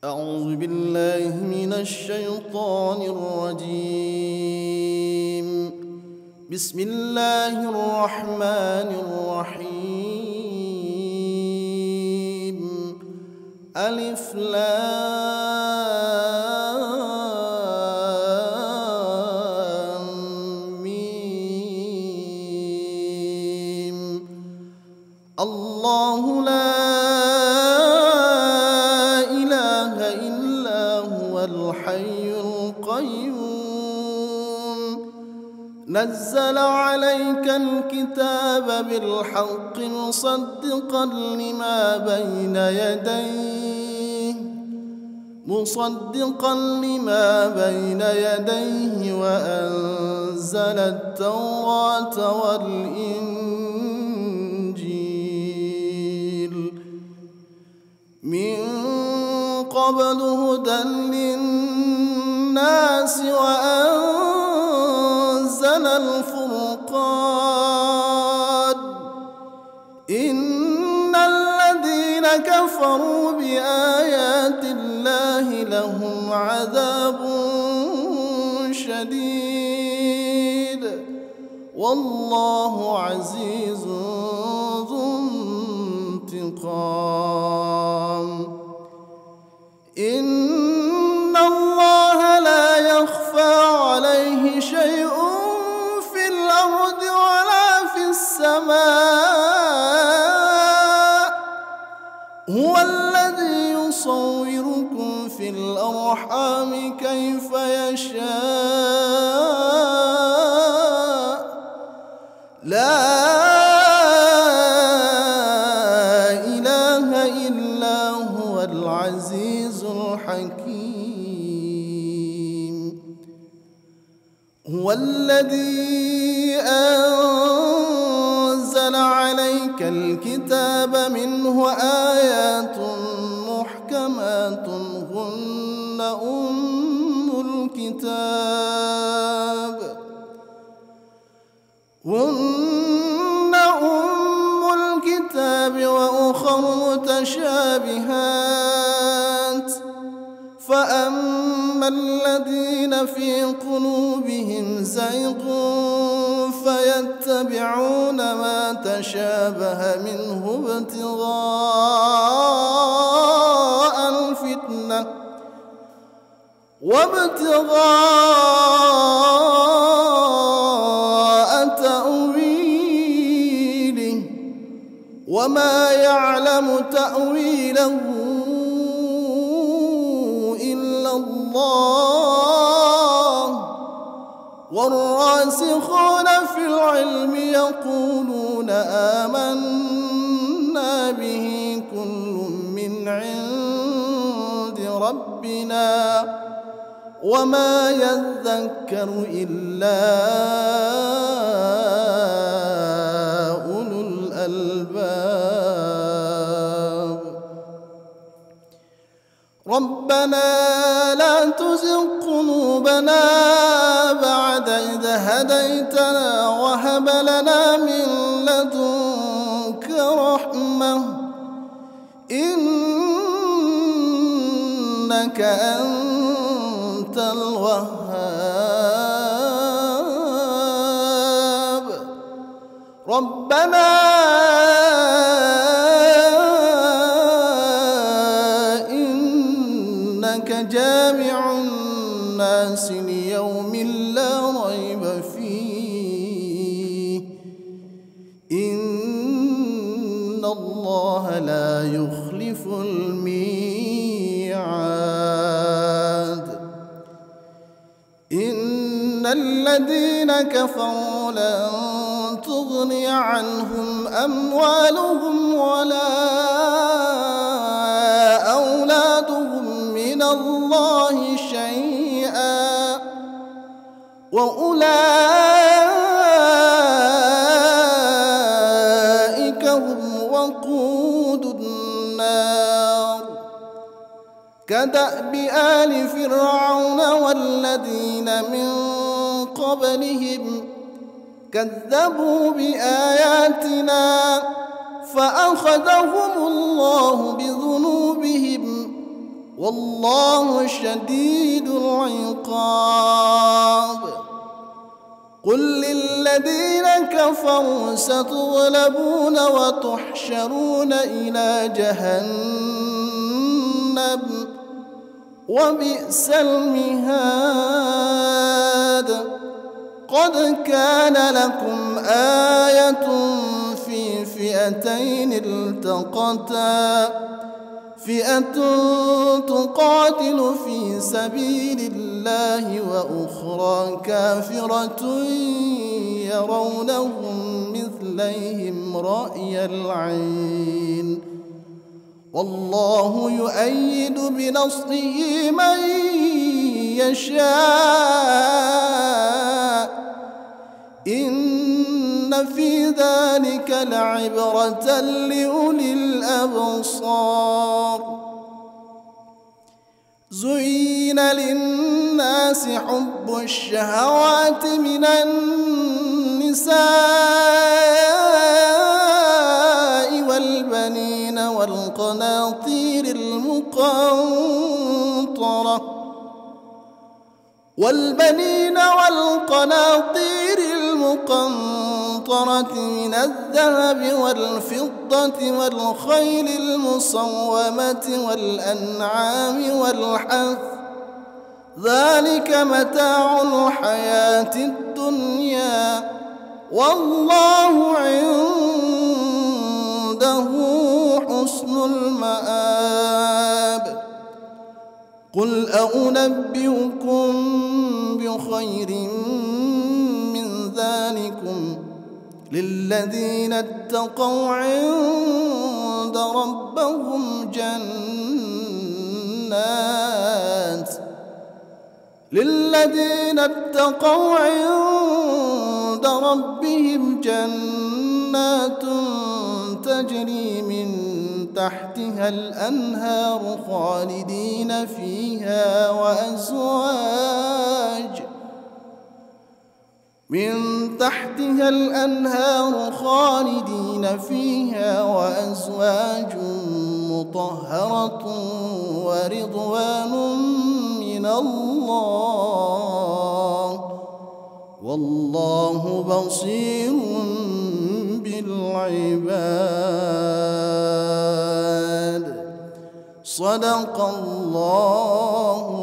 أعوذ بالله من الشيطان الرجيم. بسم الله الرحمن الرحيم. ألف لام ميم. الله لا الحي القيوم نزل عليك الكتاب بالحق مصدقا لما بين يديه وأنزل التوراة والإنجيل من قبل هدى للناس وأنزل الفرقان إن الذين كفروا بآيات الله لهم عذاب شديد والله عزيز ذو انتقام. إن الله لا يخفى عليه شيء في الأرض ولا في السماء هو الذي يصوركم في الأرحام كيف يشاء لا إله إلا هو العزيز الحكيم. هو الذي أنزل عليك الكتاب منه آيات محكمات هن أم الكتاب وأخر متشابهات فأما الذين في قلوبهم زيغ فيتبعون ما تشابه منه ابتغاء الفتنة وابتغاء تأويله وما يعلم تأويله إلا الله والراسخون في العلم يقولون آمنا به كل من عند ربنا وما يذكر إلا أولو الألباب. ربنا لا تزغ قلوبنا بعد إذ هديتنا وهب لنا من لدنك رحمة إنك أنت الوهاب. ربنا إنك جامع الناس ليوم لا ريب فيه إن الله لا يخلف الميعاد. إن الذين كفروا لن تغني عنهم أموالهم ولا أولادهم من الله شيئا وأولئك هم وقود النار. كدأب آل فرعون والذين من قبلهم كذبوا بآياتنا فأخذهم الله بذنوبهم والله شديد العقاب قل للذين كفروا ستغلبون وتحشرون إلى جهنم وبئس المهاد قد كان لكم آية في فئتين التقتا فئة تقاتل في سبيل الله وأخرى كافرة يرونهم مثليهم رأي العين والله يؤيد بنصره من يشاء إن في ذلك لعبرة لأولي الأبصار زين للناس حب الشهوات من النساء والبنين والقناطير المقنطرة من الذهب والفضة والخيل المصومة والأنعام والحرث ذلك متاع الحياة الدنيا والله عنده حسن المآب قل أنبئكم بخير من ذلكم للذين اتقوا عند ربهم جنات تجري من تحتها الأنهار خالدين فيها وأزواج مطهرة ورضوان من الله والله بصير بالعباد صدق الله